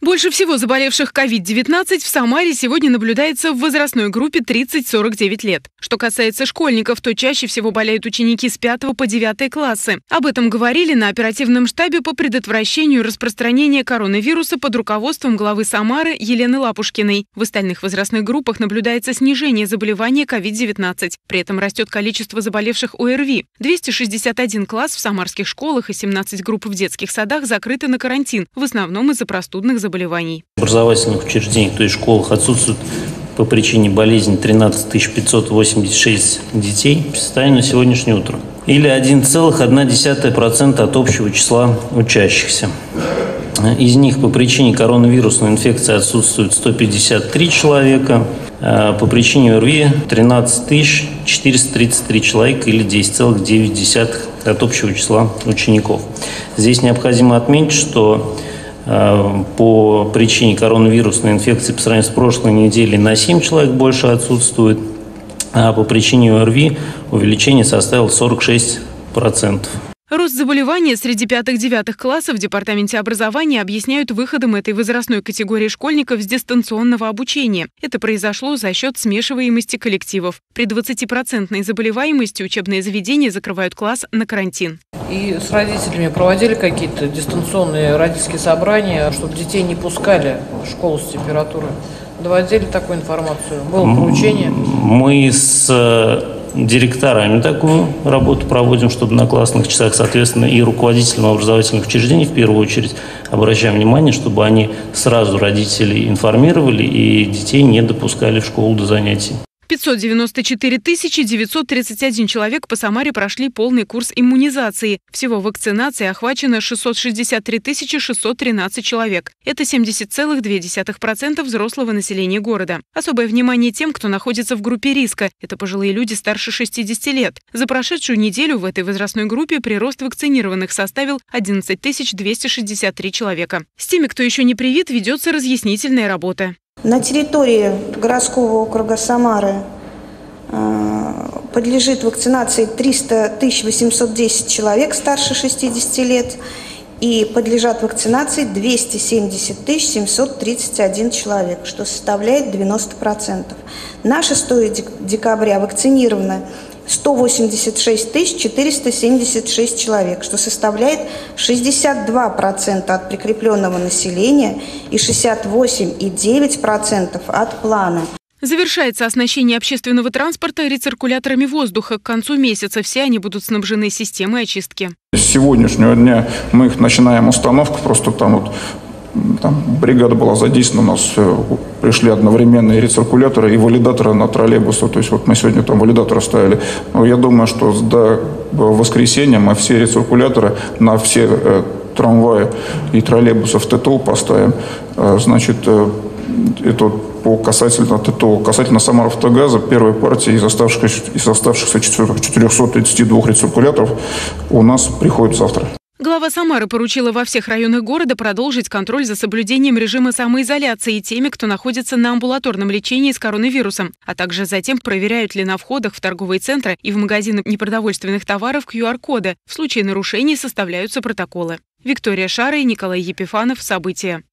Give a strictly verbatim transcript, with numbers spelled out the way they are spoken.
Больше всего заболевших ковид девятнадцать в Самаре сегодня наблюдается в возрастной группе тридцать — сорок девять лет. Что касается школьников, то чаще всего болеют ученики с пятого по девятый классы. Об этом говорили на оперативном штабе по предотвращению распространения коронавируса под руководством главы Самары Елены Лапушкиной. В остальных возрастных группах наблюдается снижение заболевания ковид девятнадцать. При этом растет количество заболевших ОРВИ. двести шестьдесят один класс в самарских школах и семнадцать групп в детских садах закрыты на карантин, в основном из-за простудных заболеваний. заболеваний. В образовательных учреждениях, то есть школах, отсутствует по причине болезни тринадцать тысяч пятьсот восемьдесят шесть детей в состоянии на сегодняшнее утро. Или один целых одна десятая процента от общего числа учащихся. Из них по причине коронавирусной инфекции отсутствует сто пятьдесят три человека, а по причине ОРВИ тринадцать тысяч четыреста тридцать три человека или десять целых девять десятых от общего числа учеников. Здесь необходимо отметить, что по причине коронавирусной инфекции по сравнению с прошлой неделей на семь человек больше отсутствует, а по причине ОРВИ увеличение составило сорок шесть процентов. Рост заболевания среди пятых-девятых классов в Департаменте образования объясняют выходом этой возрастной категории школьников с дистанционного обучения. Это произошло за счет смешиваемости коллективов. При двадцатипроцентной заболеваемости учебные заведения закрывают класс на карантин. И с родителями проводили какие-то дистанционные родительские собрания, чтобы детей не пускали в школу с температурой? Доводили такую информацию? Было поручение? Мы с директорами такую работу проводим, чтобы на классных часах, соответственно, и руководителям образовательных учреждений в первую очередь обращаем внимание, чтобы они сразу родителей информировали и детей не допускали в школу до занятий. пятьсот девяносто четыре тысячи девятьсот тридцать один человек по Самаре прошли полный курс иммунизации. Всего вакцинации охвачено шестьсот шестьдесят три тысячи шестьсот тринадцать человек. Это семьдесят целых две десятых процента взрослого населения города. Особое внимание тем, кто находится в группе риска. Это пожилые люди старше шестидесяти лет. За прошедшую неделю в этой возрастной группе прирост вакцинированных составил одиннадцать тысяч двести шестьдесят три человека. С теми, кто еще не привит, ведется разъяснительная работа. На территории городского округа Самары подлежит вакцинации триста тысяч восемьсот десять человек старше шестидесяти лет и подлежат вакцинации двести семьдесят тысяч семьсот тридцать один человек, что составляет девяносто процентов. На шестое декабря вакцинировано сто восемьдесят шесть тысяч четыреста семьдесят шесть человек, что составляет шестьдесят два процента от прикрепленного населения и шестьдесят восемь целых девять десятых процента от плана. Завершается оснащение общественного транспорта рециркуляторами воздуха. К концу месяца все они будут снабжены системой очистки. С сегодняшнего дня мы их начинаем установку, просто там вот Там бригада была задействована, у нас пришли одновременно и рециркуляторы, и валидаторы на троллейбусы. То есть вот мы сегодня там валидаторы ставили. Но я думаю, что до воскресенья мы все рециркуляторы на все э, трамваи и троллейбусы в ТТУ поставим. Э, значит, э, это по касательно ТТУ. Касательно Самаравтогаза, первой партии из оставшихся, из оставшихся четырехсот тридцати двух рециркуляторов у нас приходит завтра. Глава Самары поручила во всех районах города продолжить контроль за соблюдением режима самоизоляции теми, кто находится на амбулаторном лечении с коронавирусом, а также затем, проверяют ли на входах в торговые центры и в магазины непродовольственных товаров ку ар коды. В случае нарушений составляются протоколы. Виктория Шара и Николай Епифанов. События.